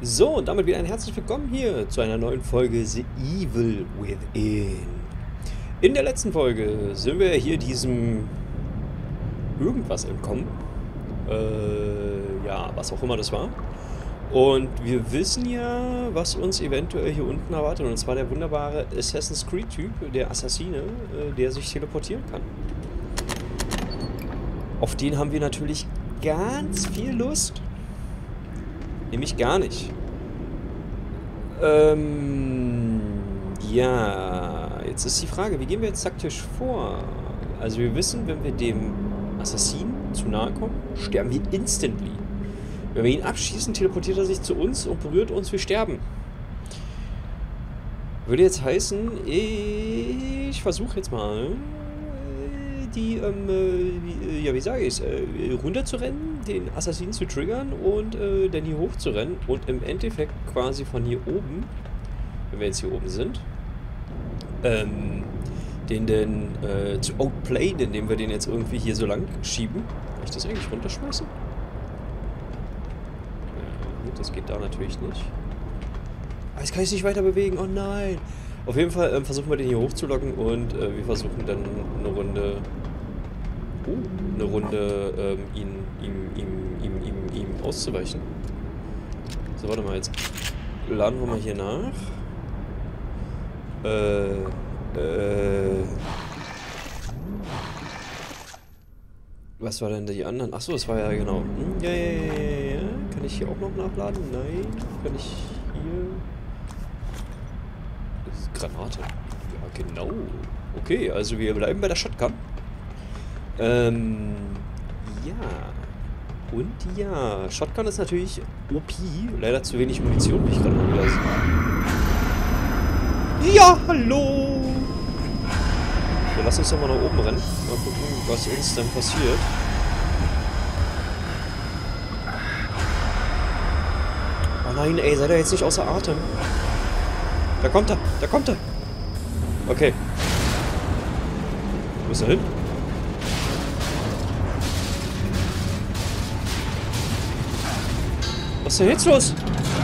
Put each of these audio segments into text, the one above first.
So, und damit wieder ein herzlich willkommen hier zu einer neuen Folge The Evil Within. In der letzten Folge sind wir hier diesem irgendwas entkommen. Ja, was auch immer das war. Und wir wissen ja, was uns eventuell hier unten erwartet. Und zwar der wunderbare Assassin's Creed-Typ, der Assassine, der sich teleportieren kann. Auf den haben wir natürlich ganz viel Lust. Nämlich gar nicht. Ja, jetzt ist die Frage, wie gehen wir jetzt taktisch vor? Also wir wissen, wenn wir dem Assassinen zu nahe kommen, sterben wir instantly. Wenn wir ihn abschießen, teleportiert er sich zu uns und berührt uns, wir sterben. Würde jetzt heißen, ich versuche jetzt mal wie sage ich es, runterzurennen, den Assassinen zu triggern und dann hier hoch zu rennen und im Endeffekt quasi von hier oben, wenn wir jetzt hier oben sind, den dann zu outplayen, indem wir den jetzt irgendwie hier so lang schieben. Kann ich das eigentlich runterschmeißen? Ja, gut, das geht da natürlich nicht. Aber jetzt kann ich es nicht weiter bewegen, oh nein! Auf jeden Fall versuchen wir den hier hochzulocken und wir versuchen dann eine Runde ihm auszuweichen. So, warte mal, jetzt laden wir mal hier nach. Was war denn die anderen? Achso, das war ja genau. Ja. Kann ich hier auch noch nachladen? Nein. Kann ich hier... Das ist Granate. Ja, genau. Okay, also wir bleiben bei der Shotgun. Ja. Und ja, Shotgun ist natürlich OP. Leider zu wenig Munition, wie ich gerade mal wieder sehe. Ja, hallo! Wir lassen uns doch mal nach oben rennen. Mal gucken, was uns dann passiert. Oh nein, ey, seid ihr jetzt nicht außer Atem? Da kommt er! Da kommt er! Okay. Wo ist er hin? Was ist denn jetzt los?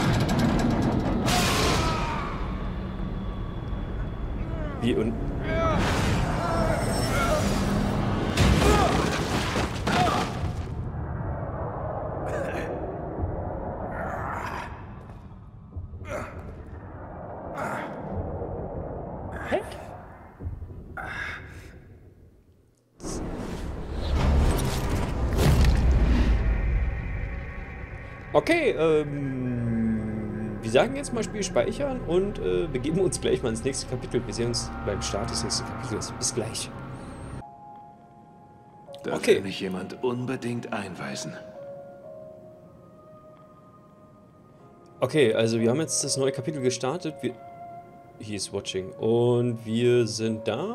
Wie und... Hä? Okay, wir sagen jetzt mal Spiel speichern und begeben uns gleich mal ins nächste Kapitel. Wir sehen uns beim Start des nächsten Kapitels. Bis gleich. Da Okay. will mich jemand unbedingt einweisen. Okay, also wir haben jetzt das neue Kapitel gestartet. He is watching. Und wir sind da...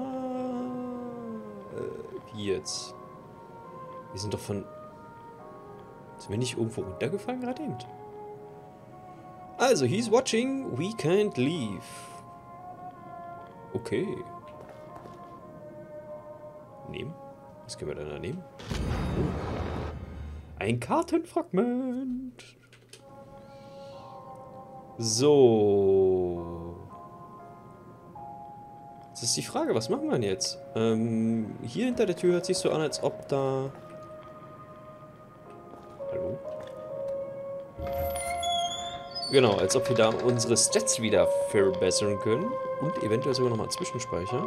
wie jetzt? Wir sind doch von... Sind wir nicht irgendwo runtergefallen gerade eben? Also, he's watching, we can't leave. Okay. Nehmen. Was können wir denn da nehmen? Oh. Ein Kartenfragment. So. Jetzt ist die Frage, was machen wir denn jetzt? Hier hinter der Tür hört sich so an, als ob da... Hallo? Genau, als ob wir da unsere Stats wieder verbessern können. Und eventuell sogar nochmal zwischenspeichern.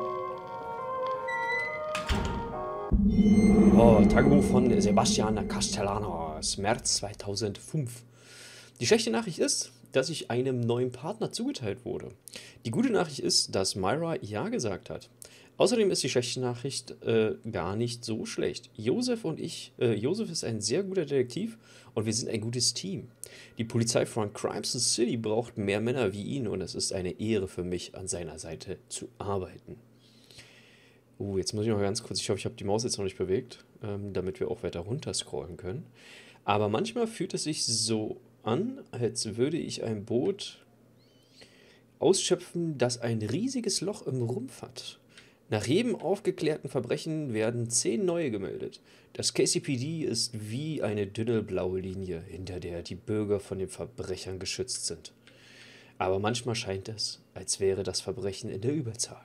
Oh, Tagebuch von Sebastian Castellanos, März 2005. Die schlechte Nachricht ist, dass ich einem neuen Partner zugeteilt wurde. Die gute Nachricht ist, dass Myra ja gesagt hat. Außerdem ist die schlechte Nachricht gar nicht so schlecht. Josef ist ein sehr guter Detektiv und wir sind ein gutes Team. Die Polizei von Crimson City braucht mehr Männer wie ihn und es ist eine Ehre für mich, an seiner Seite zu arbeiten. Jetzt muss ich noch ganz kurz, ich hoffe, ich habe die Maus jetzt noch nicht bewegt, damit wir auch weiter runter scrollen können. Aber manchmal fühlt es sich so an, als würde ich ein Boot ausschöpfen, das ein riesiges Loch im Rumpf hat. Nach jedem aufgeklärten Verbrechen werden 10 neue gemeldet. Das KCPD ist wie eine dünne blaue Linie, hinter der die Bürger von den Verbrechern geschützt sind. Aber manchmal scheint es, als wäre das Verbrechen in der Überzahl.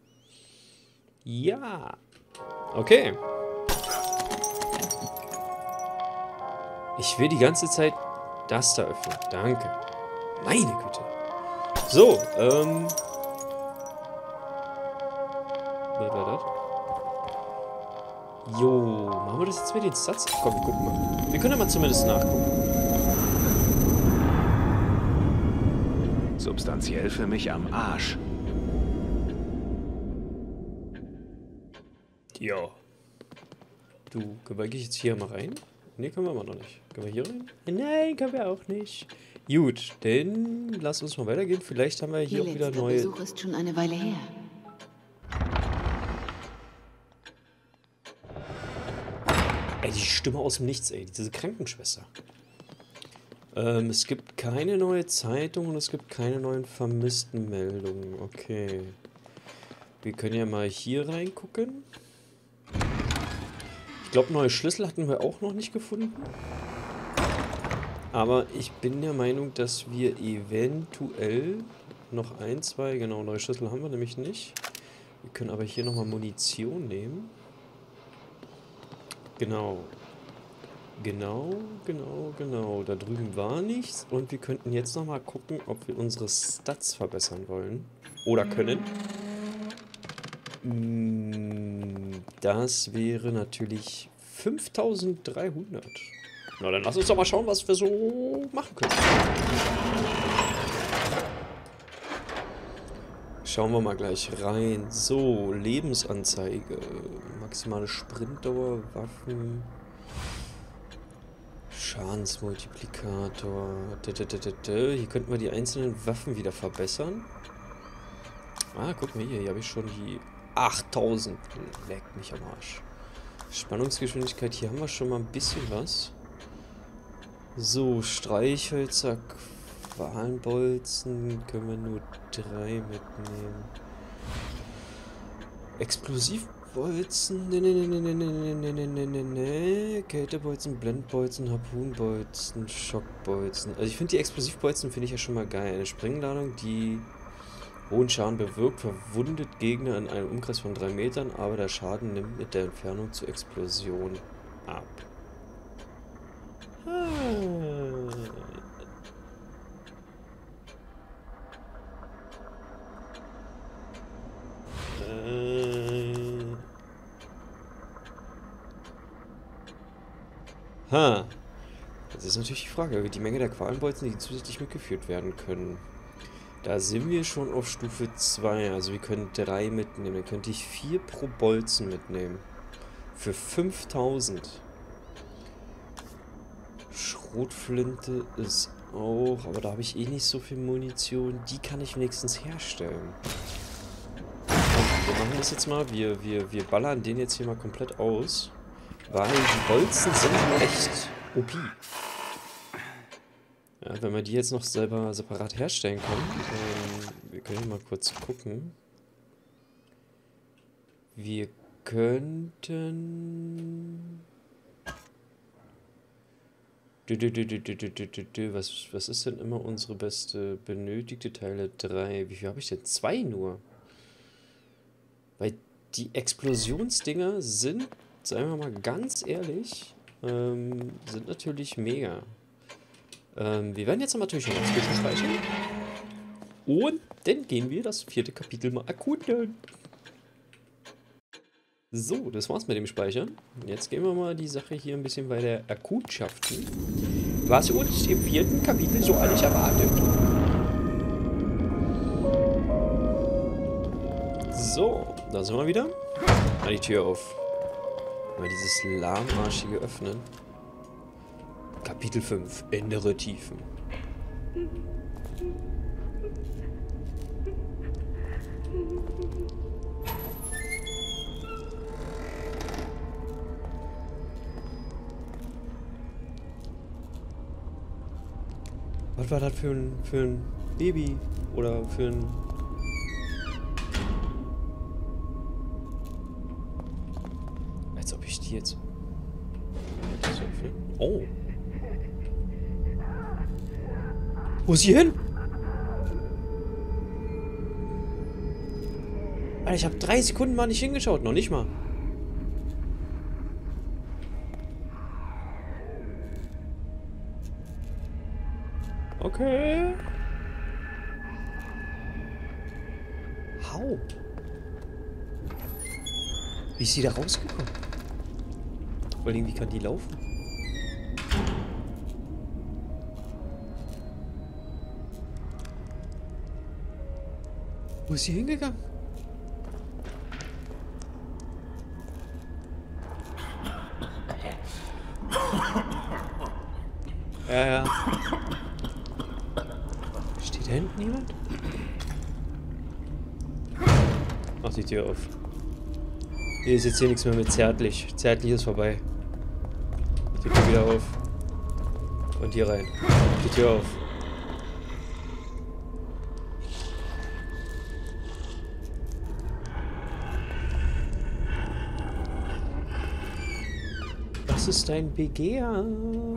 Ja. Okay. Ich will die ganze Zeit das da öffnen. Danke. Meine Güte. So, was war das? Jo, machen wir das jetzt mit den Stats? Komm, guck mal. Wir können ja mal zumindest nachgucken. Substanziell für mich am Arsch. Ja. Du, gehe ich jetzt hier mal rein? Ne, können wir mal noch nicht. Können wir hier rein? Nein, können wir auch nicht. Gut, dann lass uns mal weitergehen. Vielleicht haben wir hier auch wieder neue... Der Besuch ist schon eine Weile her. Ey, die Stimme aus dem Nichts, ey. Diese Krankenschwester. Es gibt keine neue Zeitung und es gibt keine neuen vermissten Meldungen. Okay. Wir können ja mal hier reingucken. Ich glaube, neue Schlüssel hatten wir auch noch nicht gefunden. Aber ich bin der Meinung, dass wir eventuell noch ein, zwei... Genau, neue Schlüssel haben wir nämlich nicht. Wir können aber hier nochmal Munition nehmen. Genau. Genau. Da drüben war nichts. Und wir könnten jetzt nochmal gucken, ob wir unsere Stats verbessern wollen. Oder können. Das wäre natürlich 5300. Na, dann lass uns doch mal schauen, was wir so machen können. Schauen wir mal gleich rein. So, Lebensanzeige. Maximale Sprintdauer, Waffen. Schadensmultiplikator. Hier könnten wir die einzelnen Waffen wieder verbessern. Ah, guck mal hier. Hier habe ich schon die 8000. Leckt mich am Arsch. Spannungsgeschwindigkeit. Hier haben wir schon mal ein bisschen was. So, Streichhölzer, Qualenbolzen können wir nur 3 mitnehmen. Explosivbolzen, Kältebolzen, Blendbolzen, Harpunbolzen, Schockbolzen. Also ich finde die Explosivbolzen finde ich ja schon mal geil. Eine Sprengladung, die hohen Schaden bewirkt, verwundet Gegner in einem Umkreis von 3 Metern, aber der Schaden nimmt mit der Entfernung zur Explosion ab. Das ist natürlich die Frage, die Menge der Qualenbolzen, die zusätzlich mitgeführt werden können. Da sind wir schon auf Stufe 2, also wir können 3 mitnehmen. Dann könnte ich 4 pro Bolzen mitnehmen. Für 5000. Schrotflinte ist auch, aber da habe ich eh nicht so viel Munition. Die kann ich wenigstens herstellen. Und wir machen das jetzt mal. Wir ballern den jetzt hier mal komplett aus. Weil die Bolzen sind echt OP. Ja, wenn wir die jetzt noch selber separat herstellen können. Wir können mal kurz gucken. Wir könnten... Was ist denn immer unsere beste benötigte Teile? 3. Wie viel habe ich denn? 2 nur. Weil die Explosionsdinger sind, sagen wir mal ganz ehrlich, sind natürlich mega. Wir werden jetzt natürlich noch zwischenspeichern. Und dann gehen wir das 4. Kapitel mal erkunden. So, das war's mit dem Speichern. Jetzt gehen wir mal die Sache hier ein bisschen weiter erkundschaften, was uns im 4. Kapitel so alles erwartet. So, da sind wir wieder. Mal die Tür auf. Mal dieses lahmarschige öffnen. Kapitel 5. Innere Tiefen. Was war das für ein Baby? Oder für ein... Als ob ich die jetzt... Oh. Wo ist sie hin? Alter, ich habe 3 Sekunden mal nicht hingeschaut. Noch nicht mal. Okay. How? Wie ist sie da rausgekommen? Vor allem, wie kann die laufen? Wo ist sie hingegangen? Ja. Steht da hinten jemand? Mach die Tür auf. Hier ist jetzt hier nichts mehr mit zärtlich. Zärtlich ist vorbei. Mach die Tür wieder auf. Und hier rein. Mach die Tür auf. Was ist dein Begehr?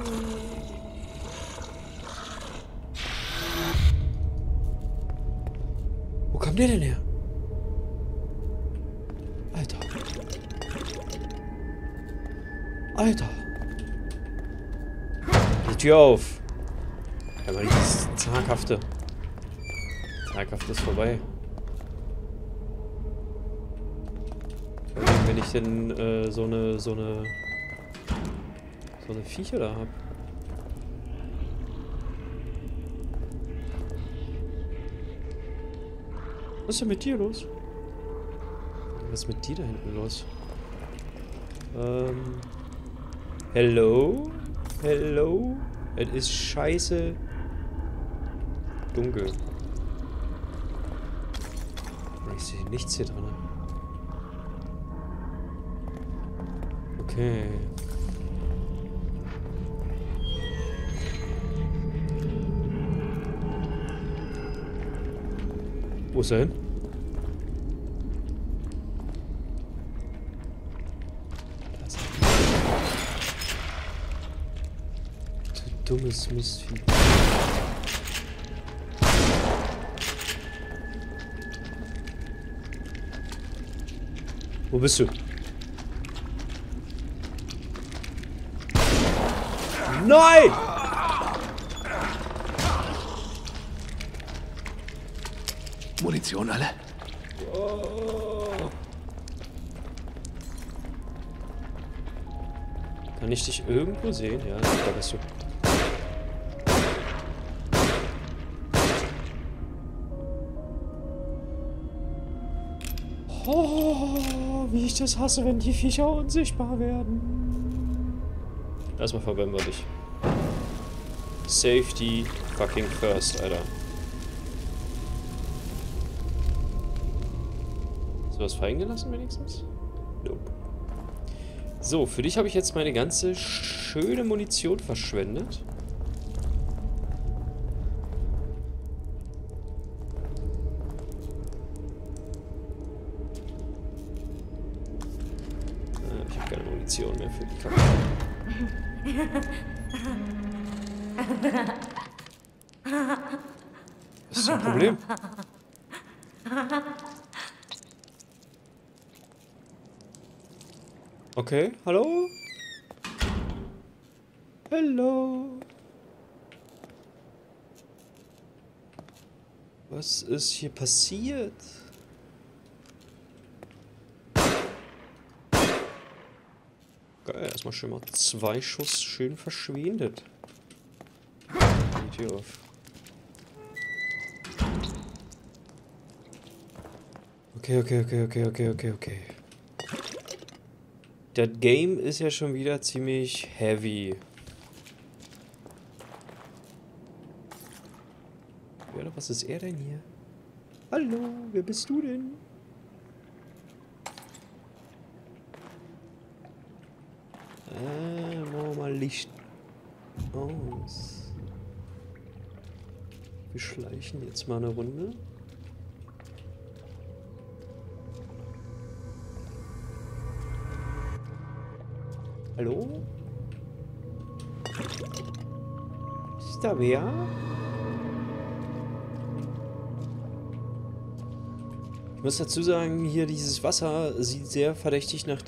Wo kommt der denn her? Alter. Alter. Die Tür auf. Ja, aber dieses Zaghafte. Zaghafte ist vorbei. Wenn ich denn so eine Viecher da habe. Was ist denn mit dir los? Was ist mit dir da hinten los? Hello? Hello? Es ist scheiße dunkel. Ich sehe nichts hier drin. Okay. Wo ist er hin? Du dummes Mistvieh. Wo bist du? Nein! Munition alle? Oh. Kann ich dich irgendwo sehen? Ja, da bist du. Oh, wie ich das hasse, wenn die Viecher unsichtbar werden. Erstmal verbrennen wir dich. Safety fucking first, Alter. Hast du was fallen gelassen wenigstens? Nope. So, für dich habe ich jetzt meine ganze schöne Munition verschwendet. Ich habe keine Munition mehr für die Kacke. Was ist dein Problem? Okay, hallo? Hallo? Was ist hier passiert? Geil, erstmal schön mal 2 Schuss schön verschwendet. Die Tür auf. Okay. Das Game ist ja schon wieder ziemlich heavy. Ja, was ist er denn hier? Hallo, wer bist du denn? Machen wir mal Licht aus. Wir schleichen jetzt mal eine Runde. Hallo? Ist da wer? Ich muss dazu sagen, hier dieses Wasser sieht sehr verdächtig nach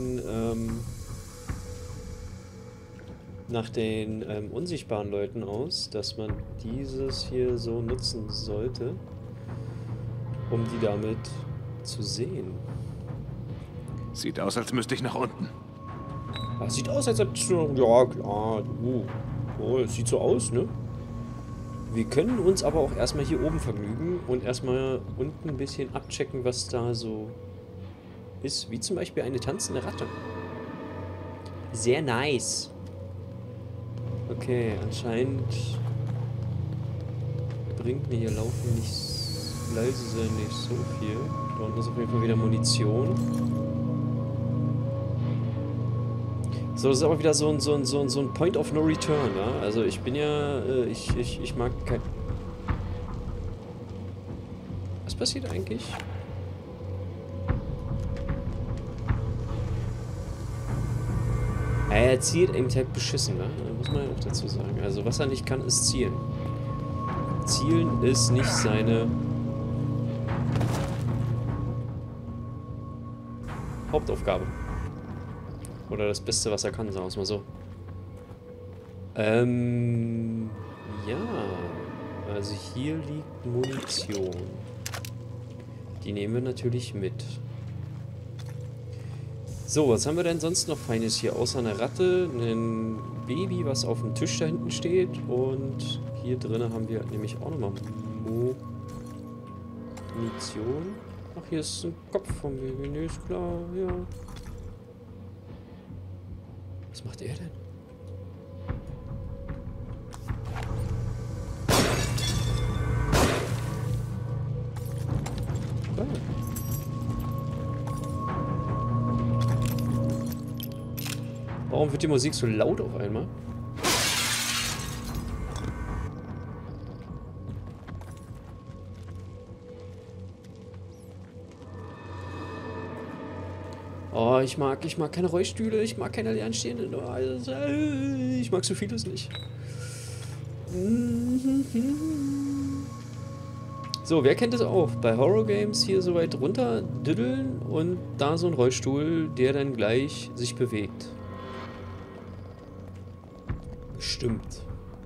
den unsichtbaren Leuten aus, dass man dieses hier so nutzen sollte, um die damit zu sehen. Sieht aus, als müsste ich nach unten. Das sieht aus, als ob... Ja, klar. Oh, es sieht so aus, ne? Wir können uns aber auch erstmal hier oben vergnügen und erstmal unten ein bisschen abchecken, was da so ist. Wie zum Beispiel eine tanzende Ratte. Sehr nice. Okay, anscheinend bringt mir hier Laufen nicht... leise sein nicht so viel. Da unten ist auf jeden Fall wieder Munition. So, das ist aber wieder so ein Point of No Return, ja? Also ich bin ja, ich mag kein... Was passiert eigentlich? Er zielt eben halt beschissen, ne? Muss man ja auch dazu sagen. Also was er nicht kann, ist zielen. Zielen ist nicht seine Hauptaufgabe. Oder das Beste, was er kann, sagen wir es mal so. Ja. Also hier liegt Munition. Die nehmen wir natürlich mit. So, was haben wir denn sonst noch Feines hier? Außer einer Ratte, ein Baby, was auf dem Tisch da hinten steht. Und hier drinnen haben wir nämlich auch nochmal Munition. Ach, hier ist ein Kopf vom Baby. Nee, ist klar, ja. Was macht er denn? Ah. Warum wird die Musik so laut auf einmal? Oh, ich mag keine Rollstühle, ich mag keine Lernstehenden. Oh, ich mag so vieles nicht. So, wer kennt es auch? Bei Horror Games hier so weit runter düddeln und da so ein Rollstuhl, der dann gleich sich bewegt. Bestimmt.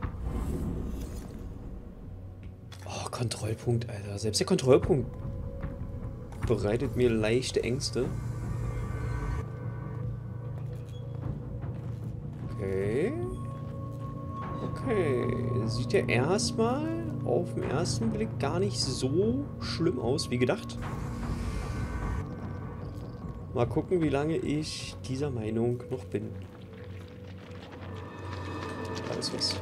Oh, Kontrollpunkt, Alter. Selbst der Kontrollpunkt bereitet mir leichte Ängste. Okay. Okay. Sieht ja erstmal auf den ersten Blick gar nicht so schlimm aus wie gedacht. Mal gucken, wie lange ich dieser Meinung noch bin. Alles was.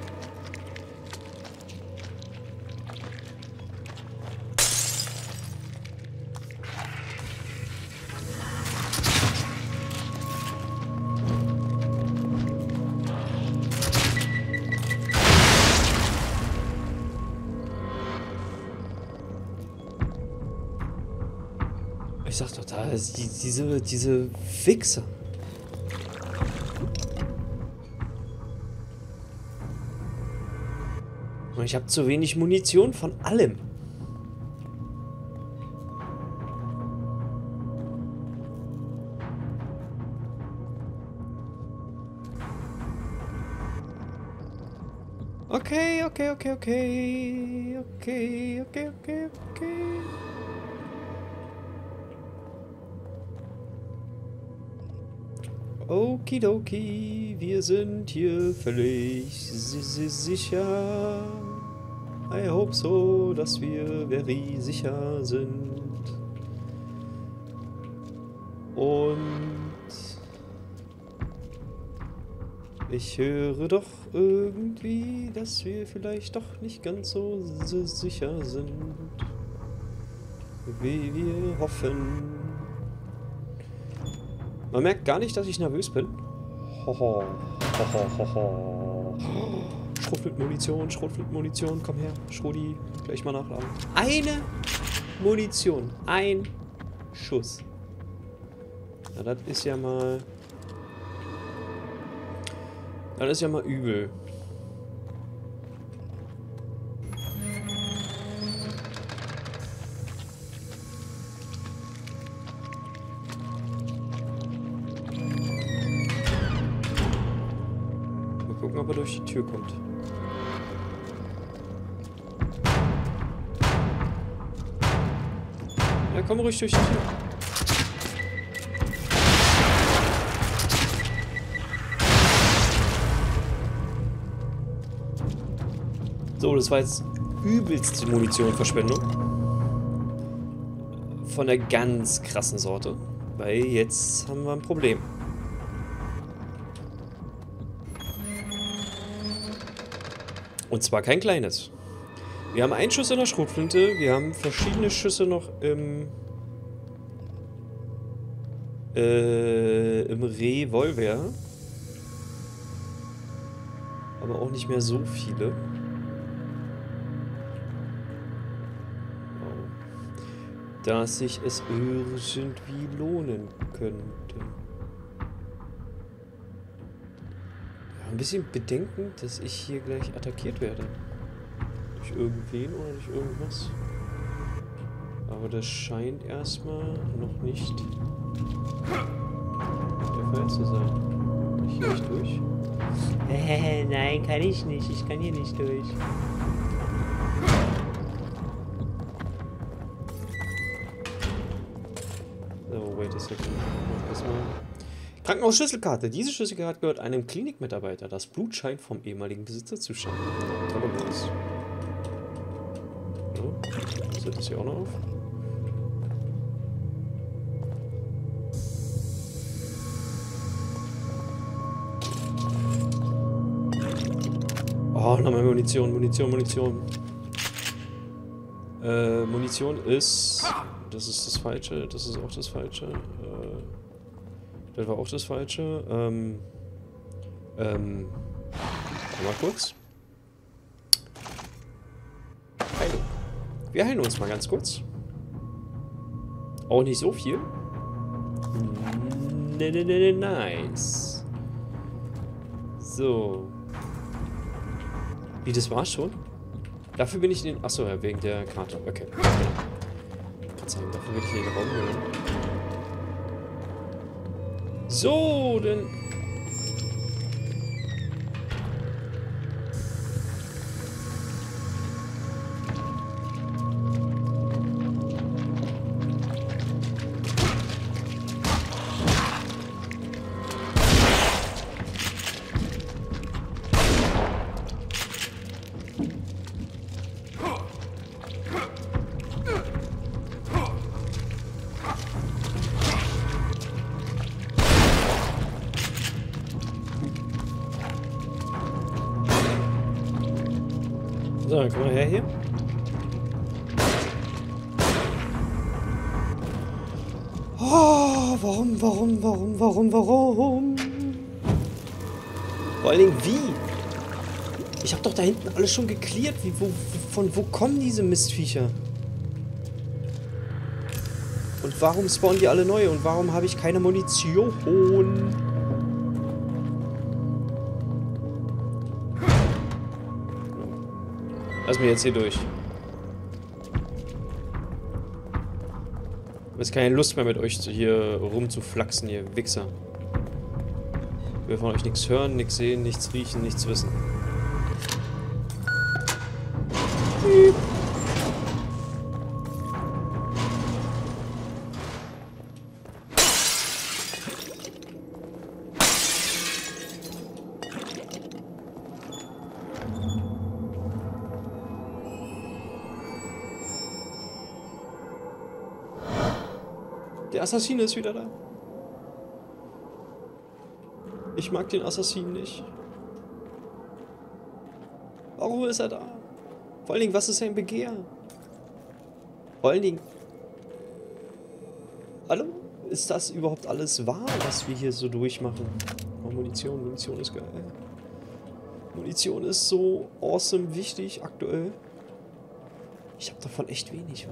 Ich sag doch, da ist diese Wichser. Und ich habe zu wenig Munition von allem. Okay. Okidoki, wir sind hier völlig sicher. I hope so, dass wir very sicher sind. Und ich höre doch irgendwie, dass wir vielleicht doch nicht ganz so sicher sind, wie wir hoffen. Man merkt gar nicht, dass ich nervös bin. Hoho. Schrotflintenmunition, komm her. Schrodi, gleich mal nachladen. Eine Munition, ein Schuss. Na, das ist ja mal Dann ist ja mal übel. Mal gucken, ob er durch die Tür kommt. Ja, komm ruhig durch die Tür. So, das war jetzt übelste Munitionverschwendung. Von der ganz krassen Sorte. Weil jetzt haben wir ein Problem. Und zwar kein kleines. Wir haben einen Schuss in der Schrotflinte. Wir haben verschiedene Schüsse noch im Revolver. Aber auch nicht mehr so viele. Dass sich es irgendwie lohnen könnte. Ja, ein bisschen bedenken, dass ich hier gleich attackiert werde. Durch irgendwen oder durch irgendwas. Aber das scheint erstmal noch nicht der Fall zu sein. Kann ich hier nicht durch? Nein, kann ich nicht. Ich kann hier nicht durch. So, wait a second. Erstmal. Krankenhausschlüsselkarte. Diese Schlüsselkarte gehört einem Klinikmitarbeiter. Das Blut scheint vom ehemaligen Besitzer zu stammen. Tolle Los. So, setzt das hier auch noch auf. Oh, nochmal Munition. Munition ist... Das ist das Falsche. Das ist auch das Falsche. Das war auch das Falsche. Mal kurz. Heilung. Wir heilen uns mal ganz kurz. Auch nicht so viel. Nice. So. Wie, das war's schon? Dafür bin ich in den... Achso, ja, wegen der Karte. Okay. Verzeihung, dafür bin ich in den Raum gegangen. So, denn... So, dann komm mal her hier. Oh, warum? Vor allen Dingen wie? Ich hab doch da hinten alles schon geklärt. Von wo kommen diese Mistviecher? Und warum spawnen die alle neu? Und warum habe ich keine Munition? Lass mich jetzt hier durch. Ich habe jetzt keine Lust mehr mit euch hier rumzuflaxen, ihr Wichser. Ich will von euch nichts hören, nichts sehen, nichts riechen, nichts wissen. Der Assassine ist wieder da. Ich mag den Assassinen nicht. Warum ist er da? Vor allen Dingen, was ist sein Begehr? Vor allen Dingen... Hallo? Ist das überhaupt alles wahr, was wir hier so durchmachen? Oh, Munition ist geil. Munition ist so awesome wichtig aktuell. Ich habe davon echt wenig.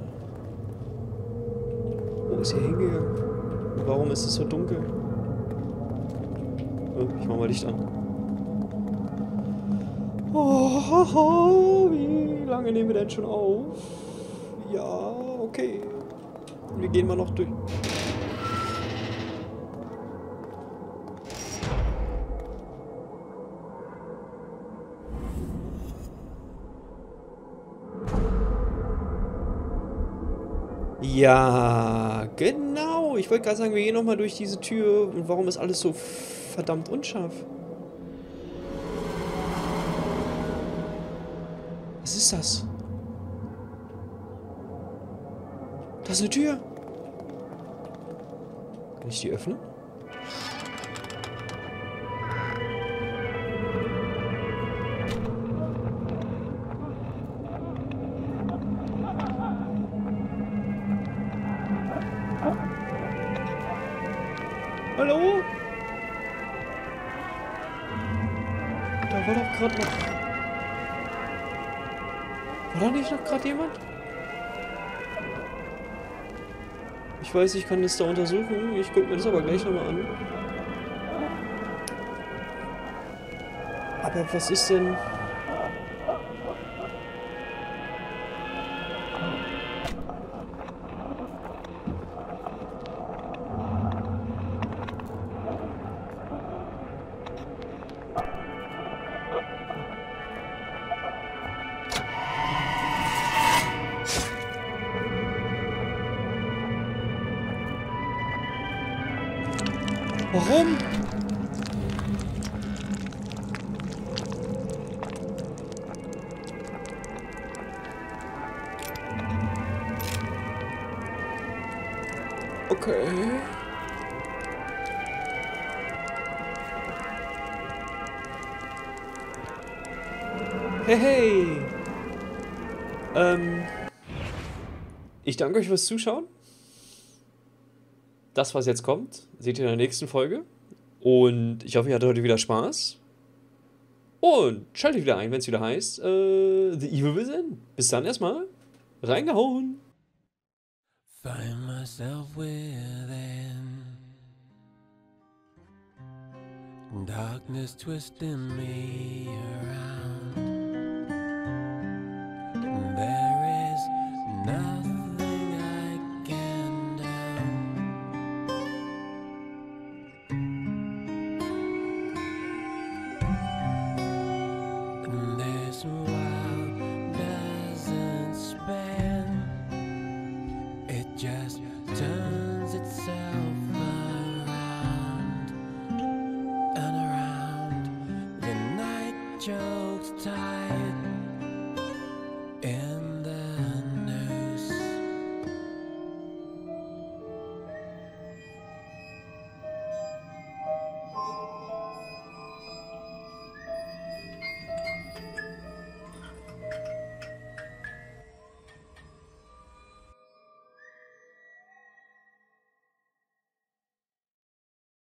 Wo ist hier hingegangen? Warum ist es so dunkel? Oh, ich mach mal Licht an. Oh, wie lange nehmen wir denn schon auf? Ja, okay. Wir gehen mal noch durch. Ja, genau. Ich wollte gerade sagen, wir gehen nochmal durch diese Tür. Und warum ist alles so verdammt unscharf? Was ist das? Das ist eine Tür. Kann ich die öffnen? Hallo? Da war doch gerade noch... War da nicht noch gerade jemand? Ich weiß, ich kann das da untersuchen. Ich gucke mir das aber gleich nochmal an. Aber was ist denn... Warum? Okay. Hey, hey. Ich danke euch fürs Zuschauen. Das, was jetzt kommt, seht ihr in der nächsten Folge. Und ich hoffe, ihr hattet heute wieder Spaß. Und schaltet wieder ein, wenn es wieder heißt, The Evil Within. Bis dann erstmal. Reingehauen. Find myself within darkness twisting me around. There is nothing I can do. And this world doesn't spin. It just turns itself around and around. The night chokes time.